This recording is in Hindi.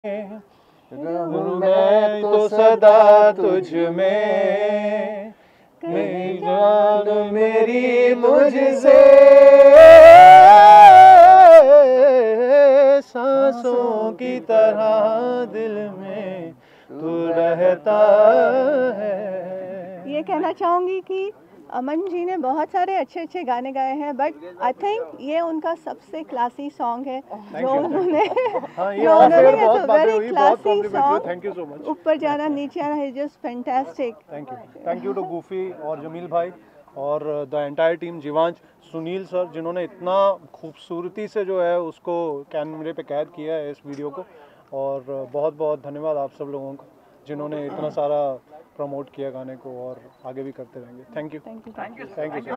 रहूं मैं तो सदा तुझ में, कहीं जान मेरी मुझसे सांसों की तरह दिल में तू रहता है। ये कहना चाहूँगी कि अमन जी ने बहुत सारे अच्छे गाने गाए हैं, बट आई थिंक ये उनका सबसे क्लासी सॉन्ग है जो उन्होंने very classy song. Thank you so much. ऊपर जाना नीचे आना is just fantastic. Thank you to Goofy और जमील भाई और the entire team, Jeevansh, Sunil sir, जिन्होंने इतना खूबसूरती से जो है उसको कैमरे पे कैद किया है इस वीडियो को। और बहुत बहुत धन्यवाद आप सब लोगों का जिन्होंने इतना सारा प्रमोट किया गाने को और आगे भी करते रहेंगे। Thank you.